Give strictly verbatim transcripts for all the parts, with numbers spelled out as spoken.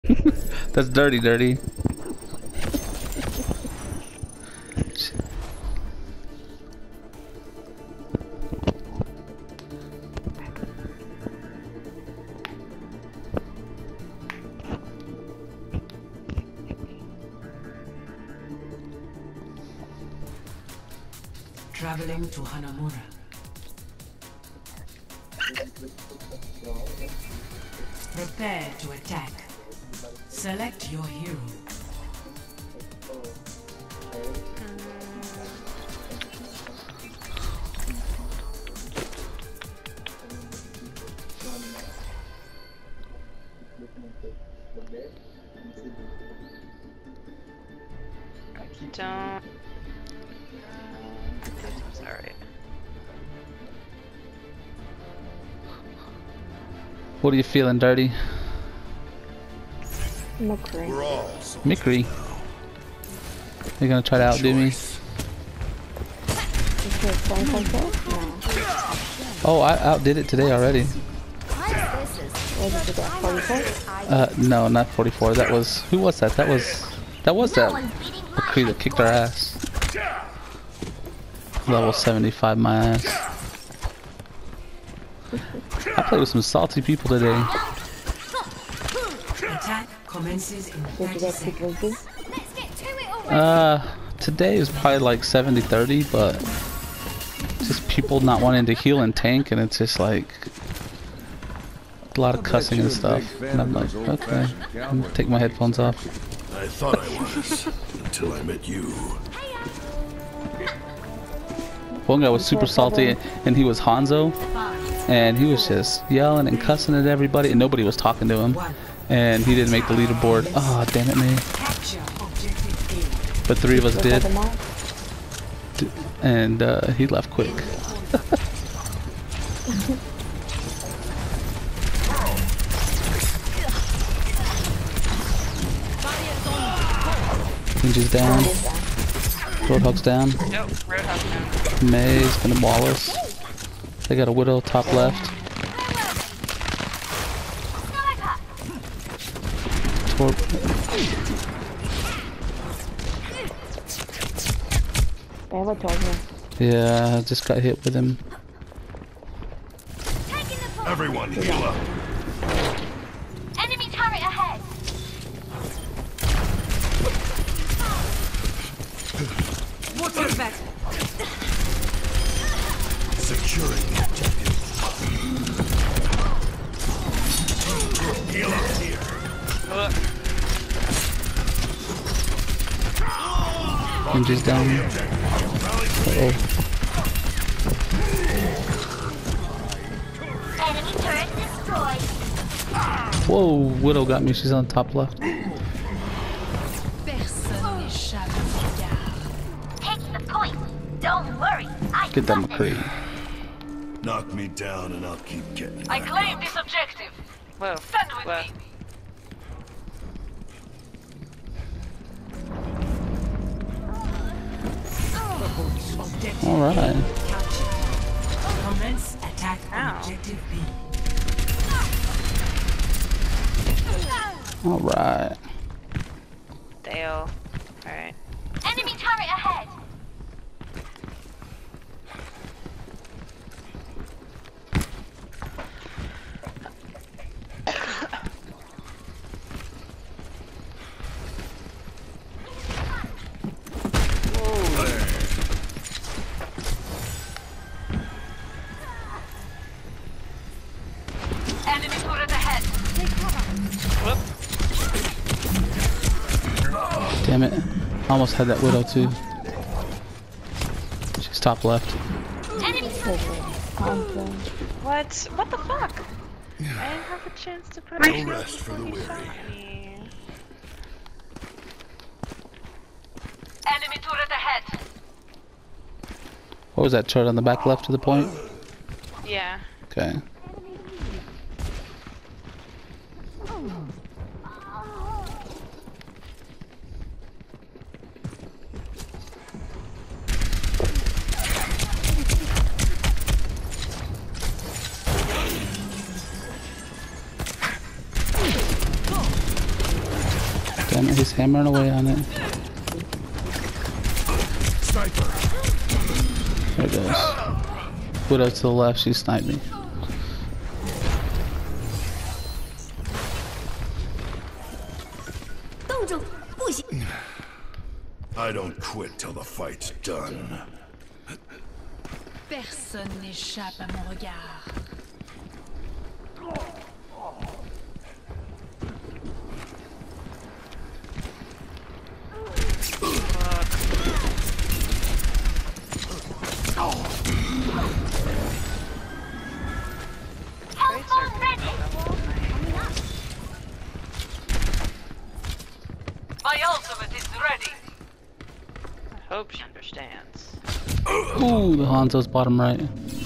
That's dirty, dirty. Traveling to Hanamura. Prepare to attack. Select your hero. Don't. Sorry. What are you feeling, dirty? Mickery. Mickery. You're gonna try to outdo me? Oh, I outdid it today already. Uh, no, not forty-four. That was who was that? That was that was that McCree that kicked our ass. Level seventy-five, my ass. I played with some salty people today. Attack commences in thirty seconds. Uh, today is probably like seventy thirty, but just people not wanting to heal and tank, and it's just like a lot of cussing and stuff. And I'm like, okay, I'm gonna take my headphones off. I thought I was until I met you. One guy was super salty, and he was Hanzo, and he was just yelling and cussing at everybody, and nobody was talking to him, and he didn't make the leaderboard. Oh, damn it, man. But three of us did, and uh, he left quick. Ninja's down. Roadhog's down. Nope, Roadhog's down. May's gonna ball us. They got a Widow top left. Torp. They have a tournament. Yeah, I just got hit with him. Everyone heal up. Enemy turret ahead. What's your back? Securing the objective. Heal up here. Ninja's down. Uh-oh. Enemy turret destroyed. Whoa, Widow got me. She's on top left. Take the point. Don't worry. I Get that got it. McCree. Knock me down and I'll keep getting I back claim up. this objective. Whoa. Stand with Whoa. me. All right. Commence attack on Ow. objective B. All right. Dale. Alright. Enemy turret ahead. Enemy turret ahead. Whoop. Damn it. Almost had that Widow too. She's top left. Enemy turret. What? What the fuck? I didn't have a chance to put No rest for the weary. me. Enemy turret ahead. What was that chart on the back left to the point? Yeah. Okay. hammer, he's hammering away on it. Sniper. There it goes. Widow to the left, she sniped me. I don't quit till the fight's done. Personne n'échappe à mon regard. My ultimate is ready. I hope she understands. Ooh, the Hanzo's bottom right.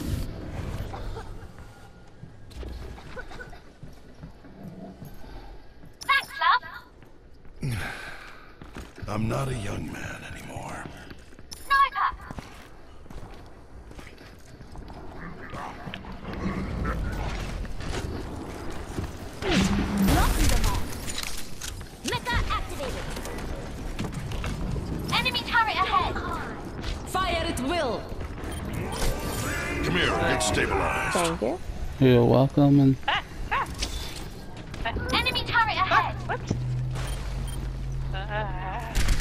Thanks, love. I'm not a young man anymore. Sniper. Knocking them off. Mecha activated. Enemy turret ahead. Fire at will. Come here, get stabilized. Thank you. You're welcome. And Enemy turret ahead. What? Uh,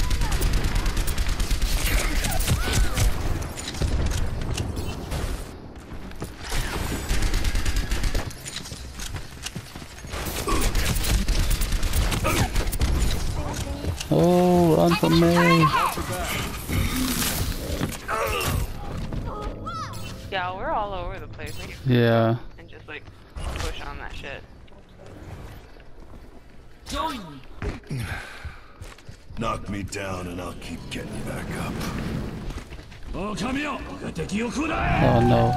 oh, run from me! yeah, we're all over the place. We Yeah. and just like push on that shit. Join me. Knock me down and I'll keep getting back up. Oh no.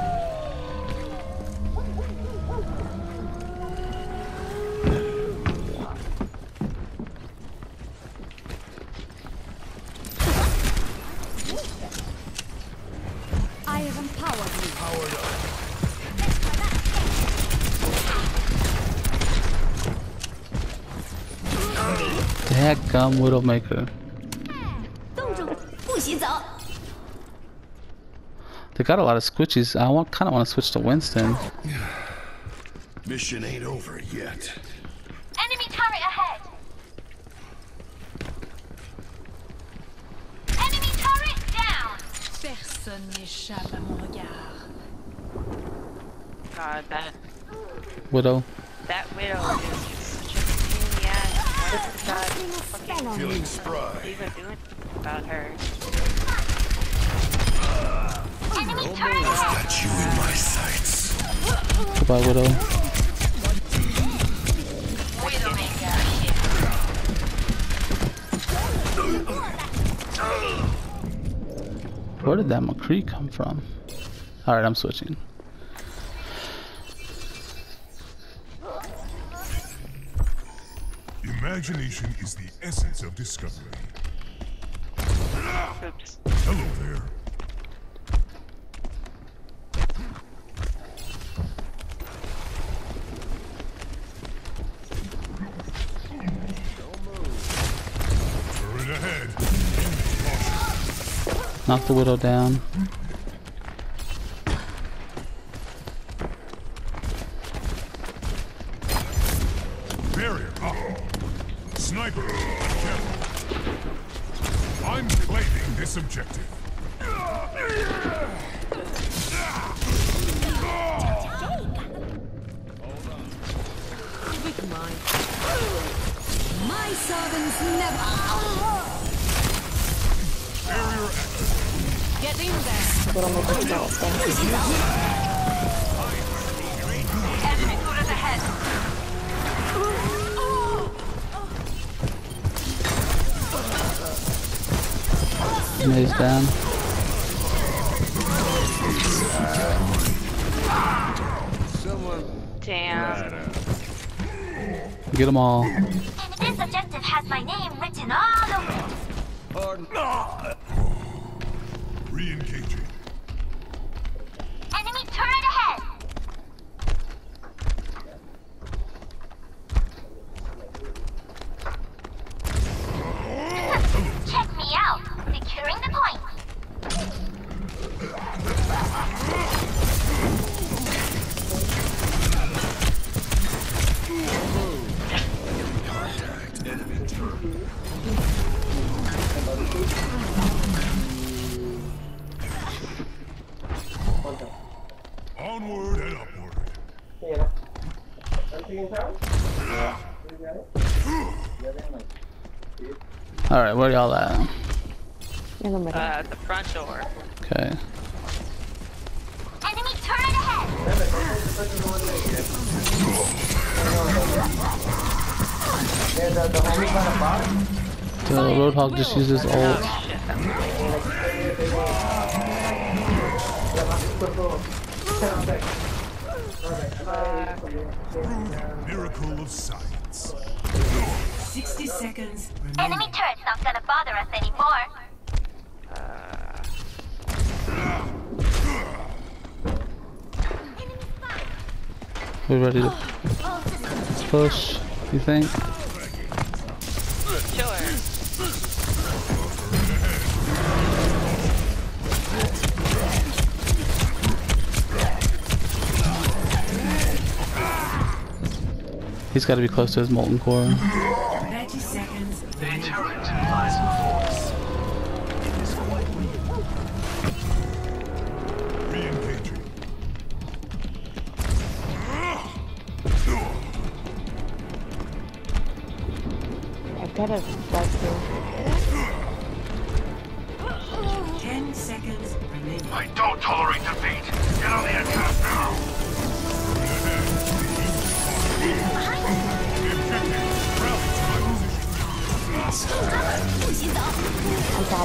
I have empowered you. Powered up. Dadgum Widowmaker. They got a lot of squishies. I want, kind of want to switch to Winston. Mission ain't over yet. Enemy turret ahead. Enemy turret down. Personne n'échappe à mon regard. God, that Widow. that widow is just such a pain in the ass. Why does God fucking Feeling spry. even doing about her? Enemy turret ahead. Got you in my sights. Goodbye, Widow. Where did that McCree come from? Alright, I'm switching. Imagination is the essence of discovery. Oops. Hello there. Turret ahead. Knock the Widow down. Barrier up. Sniper. Careful. I'm claiming this objective. With mine. My servants never. Barrier active. Get in there. Enemy turret ahead. Maze down. Damn. Get them all. This objective has my name written all over it. Re-engaging. Enemy turret ahead. Onward and upward. Alright, where y'all at? In the middle. Uh, at the front door. Okay. Enemy turret ahead! The Roadhog just uses ult. Oh shit, Miracle of science. sixty seconds Enemy turret's not gonna bother us anymore. We ready to push, you think? Sure. He's got to be close to his molten core. thirty seconds. Re-engaging. I've got a bus here. ten seconds remaining. I don't tolerate defeat. Get on the attack now. On top.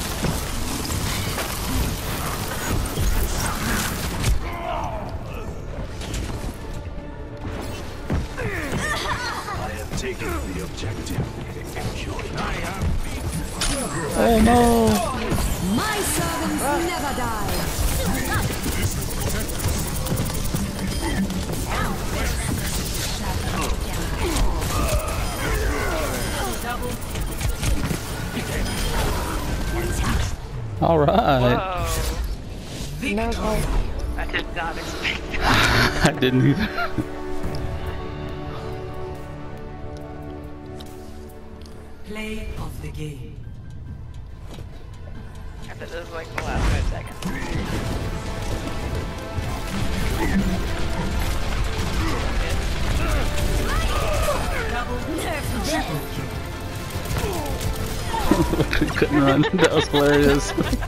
I have taken the objective. I am Oh no! My servants never die. Alright. Whoa. No, no. I did not expect that. I didn't either. Play of the game. I thought this was like the last five seconds. We couldn't run. That was hilarious.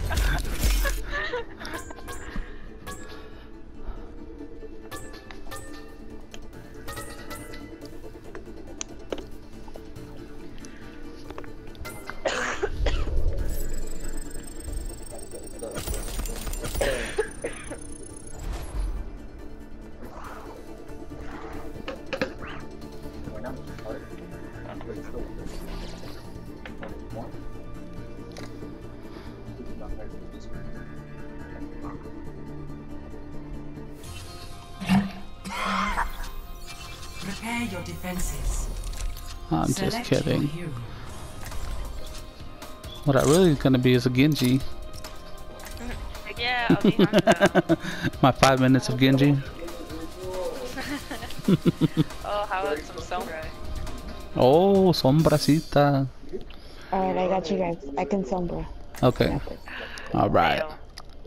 Prepare your defenses. I'm just Select your kidding. hero. What I really gonna be is a Genji. Yeah, I'll be hunter. My five minutes of Genji. Oh, how about some sombra? Oh, sombracita. Alright, I got you guys. I can sombra. Okay. Alright. Fail.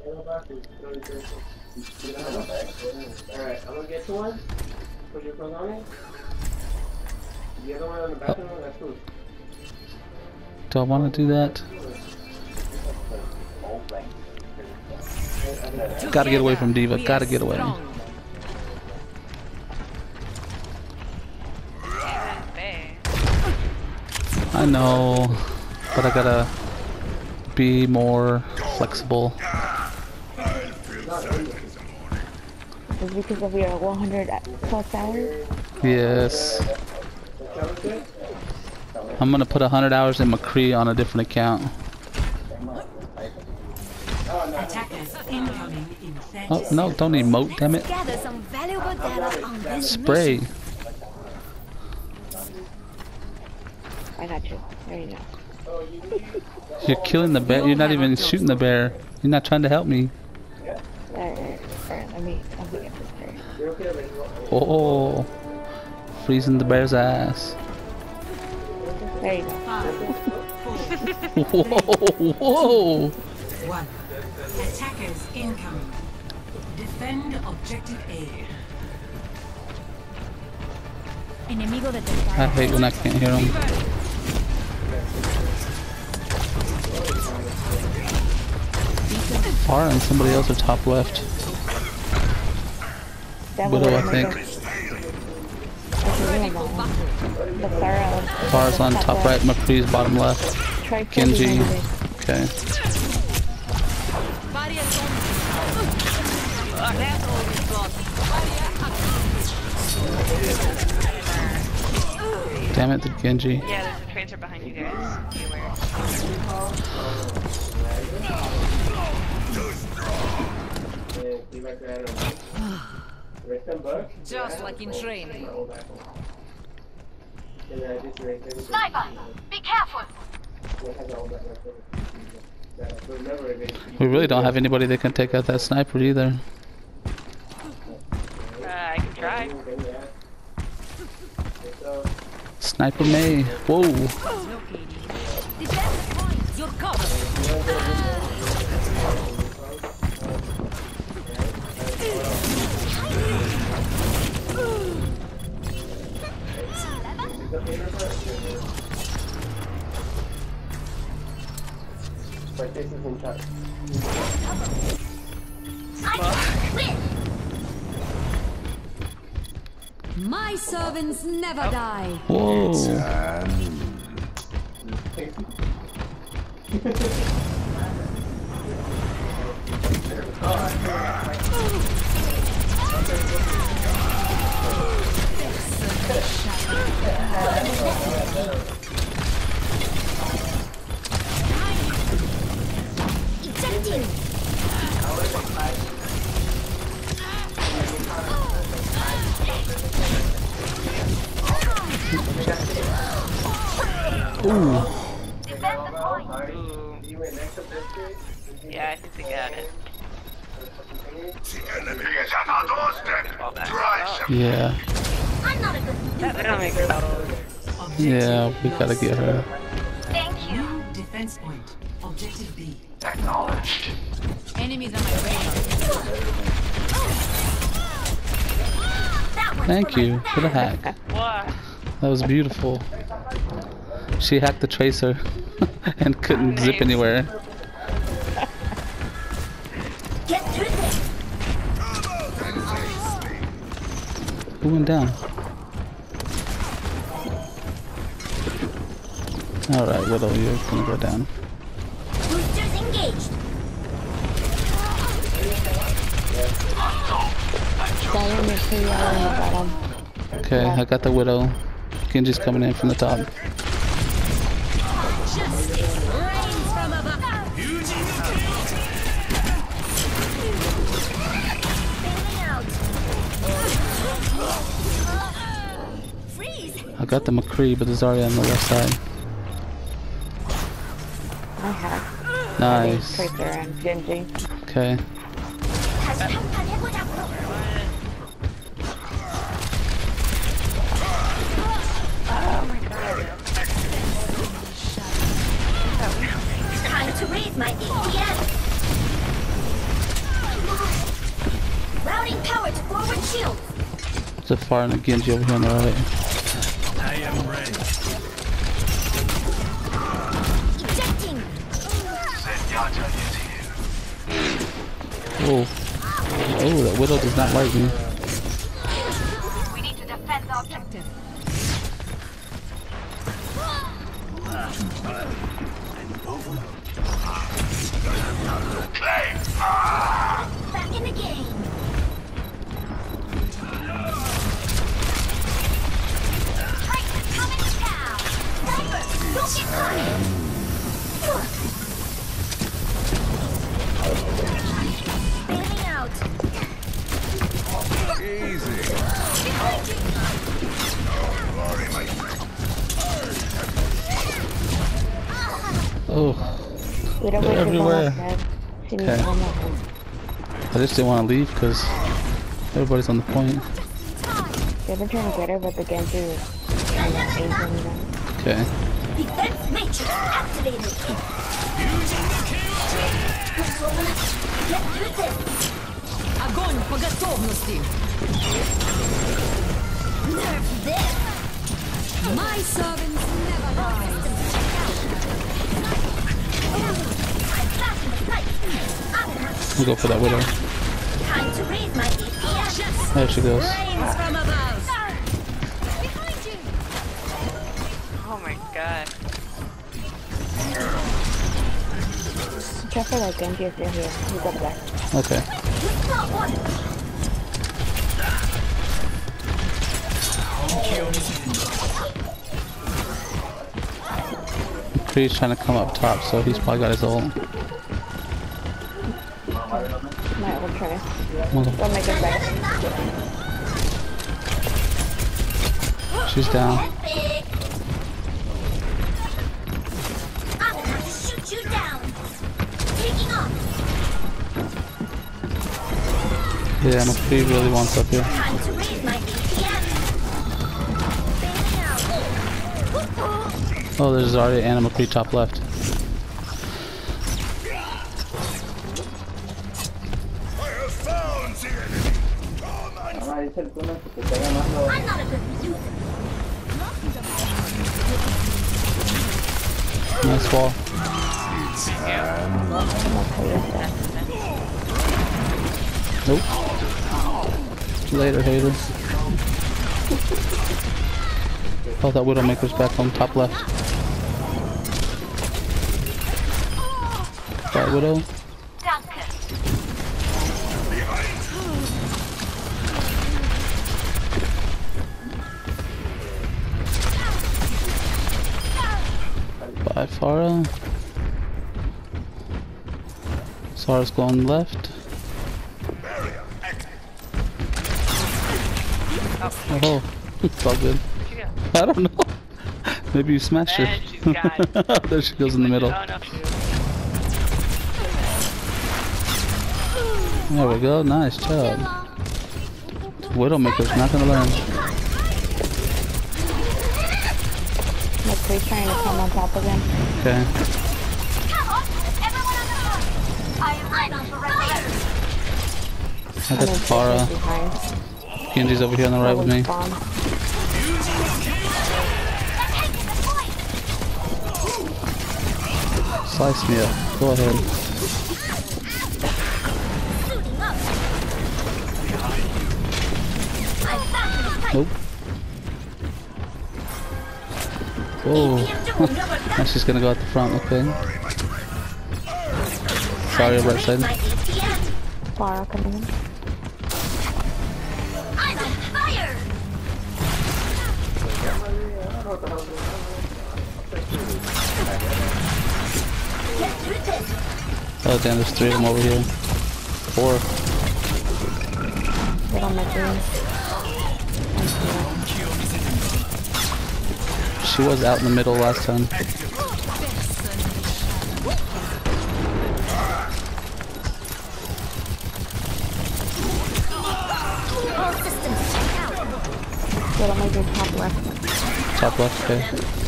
Alright, I'm gonna get you one. Put your clothes on it. The other one on the bathroom, that's cool. Do I want to do that? Gotta get away from Diva. We Gotta are get away. strong. Hey. I know, but I gotta be more flexible. Is it because of your one hundred plus hours? Yes. I'm gonna put one hundred hours in McCree on a different account. Attackers incoming in thirty Oh, no, don't emote, damn it. Gather some valuable data on this Spray. mission. I got you. There you go. You're killing the bear. You're not even shooting the bear. You're not trying to help me. Alright, alright, alright. Let me, let me get this there. Oh, freezing the bear's ass. There There you go. Whoa, whoa! One. Attackers incoming. Defend objective A. Enemigo I detectado. hate when I can't hear them. Far and somebody else at top left. Devil Widow, I is my think. go- The Pharaoh. Far's on top right, McCree's bottom left. Try Genji. Okay. Damn it, the Genji. Yeah, there's a tracer behind you guys. Be aware. Just like in training. Sniper, be careful. We really don't have anybody that can take out that sniper either. Uh, I can try. Sniper May. Whoa. Defense points. You're covered. My servants never die. Whoa. Ejecting. Ooh. Ooh. Yeah, I think they got it. The enemy is at our doorstep. Try some. Yeah. I'm not a good. That don't make it out. Yeah, we gotta get her. Thank you. New defense point. Objective B. Acknowledged. Enemies on my radar. That one's Thank for my you for the fans. hack. What? That was beautiful. She hacked the tracer and couldn't zip Nice. anywhere. Get to this. Who went down? Alright, Widow, you're gonna go down. Boosters engaged. Diamond make sure you're on the bottom. Okay, I got the Widow. Genji's coming in from the top. Justice reigns from above. Bailing out. Freeze. I got the McCree, but it's already on the left side. I have. Nice. Tracer and Genji. Okay. 다시 한판 해보자고. Time to raise my A P M. Routing power to forward shield. There's a far and a Genji over here on the right. I am ready. Ejecting. Zenyatta is here. Whoa. Oh, that Widow does not like me. We need to defend the objective. Claim. Ah! Back in the game. Titan's coming down. Sniper, don't get caught. Bailing out. Easy. Oh, We don't They're wait everywhere. She needs Okay. ammo. I just didn't want to leave because everybody's on the point. They've been trying to get her, but the Genji is kind of aiming them. Okay. Defense matrix activated. Get through this. Огонь по готовности. Nerf this. My servants never die. We'll go for that widow. Time to raise my D P S. There she goes. Rains from above. Behind you. Oh my god. Check for that Genji if you're here. He's up there. Okay. Not one. He's trying to come up top, so he's probably got his ult. My old try. Well, We'll make it better. she's down. Big. I'm gonna have to shoot you down. Taking off. Yeah, McCree really wants up here. Time to raise my D P S. Oh, there's already an McCree top left. I have found the enemy. I'm not a good user. Nice wall. Nope. Later, hater. Oh, that Widowmaker's back on top left. That Widow. Danke. By Farah. Sara's going left. Oh, it's all good. I don't know. Maybe you smashed her. And she's gone. There she goes in the middle. Oh no, she There we go. Nice job. Widowmaker's not gonna learn. McCree's trying to come on top again. Okay. Come on, everyone on the front. I am right on the right. I got Farah. Behind. Genji's over here on the right with me. Bomb. Slice me up. Go ahead. Nope. Whoa. Now she's gonna go at the front, okay. Sorry, right side. Farah coming in. I'm on fire. Get through this. Oh damn, there's three of them over here. Four. Get on my green. She was out in the middle last time. All systems check out. Get on my green top left. Top left, okay.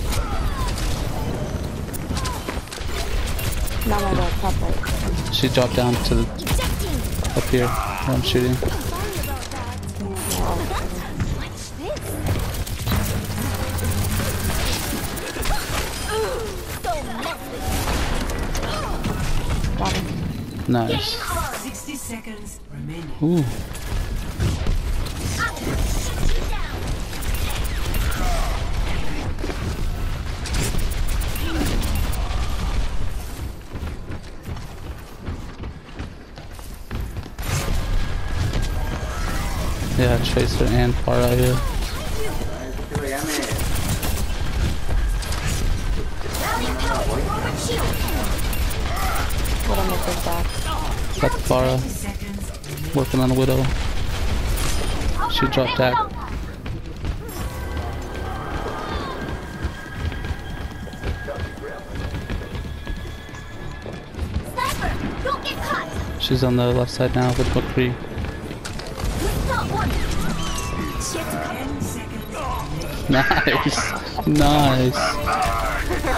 No, no, no, top right. She dropped down to the Ejecting. up here where I'm shooting. Sorry about that. What's this? So messy. Got him. Nice. sixty seconds remaining. Ooh. I'm gonna shoot you down. Yeah, Tracer and Farah out here. Rally power forward shield. Get on my big back. Got the Farah. Seconds remaining. Working on the Widow. She dropped back. Sniper, don't get caught. She's on the left side now with McCree. Not one. ten seconds remaining. Nice. Nice.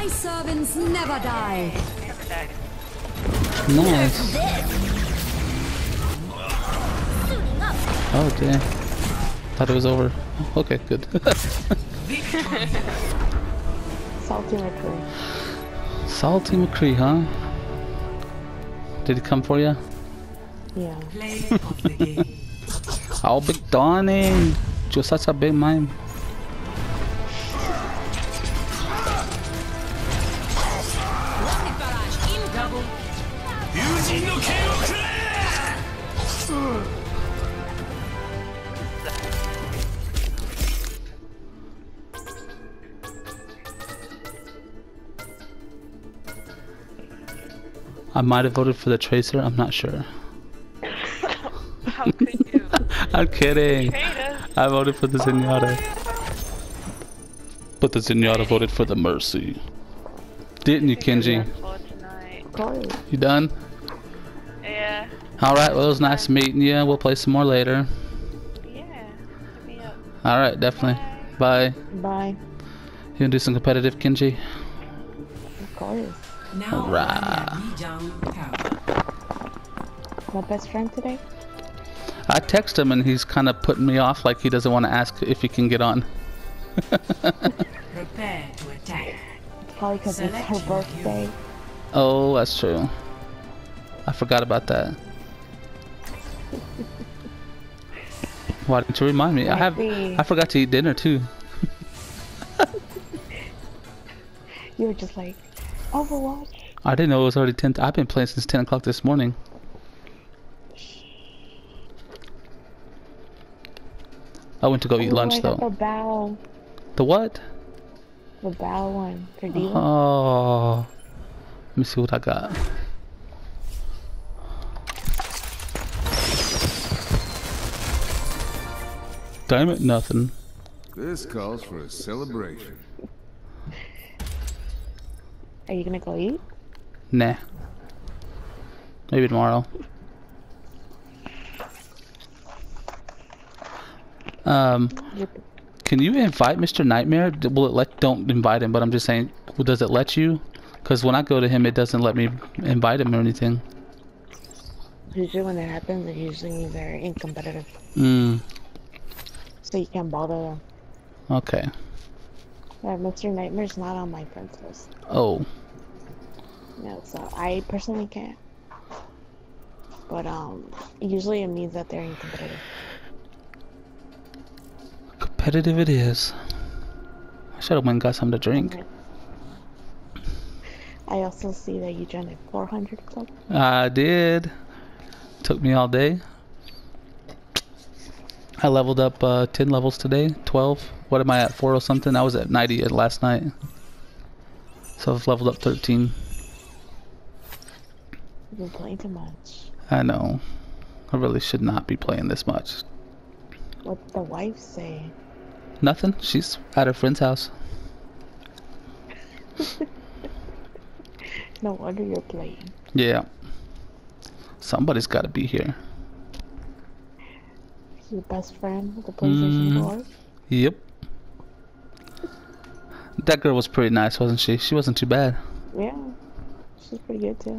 My servants never die. Never died. Nice. Oh damn. Thought it was over. Okay, good. Salty McCree. Salty McCree, huh? Did he come for you? Yeah. Play of the game. Oh, big Donnie! You're such a big man. I might have voted for the Tracer, I'm not sure. How could you? I'm kidding. Traitor. I voted for the Zenyatta. But the Zenyatta voted for the Mercy. Didn't you, Kenji? For tonight. Of course. You done? Yeah. Alright, well it was nice meeting you. We'll play some more later. Yeah. Hit me up. Alright, definitely. Bye. Bye. You gonna do some competitive, Kenji? Of course. Now Alright. I am down power. My best friend today? I text him and he's kind of putting me off, like he doesn't want to ask if he can get on. Prepare to attack. Probably because it's her Select your birthday. Oh, that's true. I forgot about that. Why didn't you remind me? I have. Maybe. I forgot to eat dinner too. You were just like, Overwatch. I didn't know it was already ten. I've been playing since ten o'clock this morning. I went to go eat Oh, lunch I got though. The bow. The what? The bow one for Diva. Oh. Let me see what I got. Damn it, nothing. This calls for a celebration. Are you gonna go eat? Nah. Maybe tomorrow. Um, You're, can you invite Mister Nightmare? D- Will it let? Don't invite him, but I'm just saying. Well, does it let you? Because when I go to him, it doesn't let me invite him or anything. usually when that happens, it usually very incompetitive. Hmm. So you can't bother them. Okay. Yeah, Mister Nightmare's not on my friends list. Oh. No, so I personally can't. But um, usually it means that they're incompetitive. Competitive it is. I should have went and got something to drink. I also see that you joined a four hundred club. I did. Took me all day. I leveled up uh, ten levels today. twelve. What am I at? four or something? I was at ninety at last night. So I've leveled up thirteen. You've been playing too much. I know. I really should not be playing this much. What the wife say? Nothing. She's at her friend's house. No wonder you're playing. Yeah. Somebody's got to be here. Your best friend with the PlayStation Mm. four? Yep. That girl was pretty nice, wasn't she? She wasn't too bad. Yeah. She's pretty good too.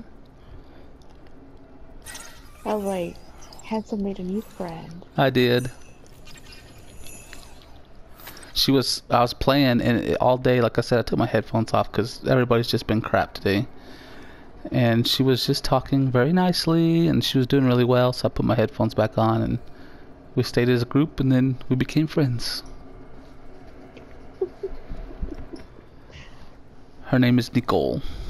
I was like, Handsome made a new friend. I did. She was, I was playing and it, all day, like I said, I took my headphones off because everybody's just been crap today. And she was just talking very nicely and she was doing really well, so I put my headphones back on and we stayed as a group and then we became friends. Her name is Nicole.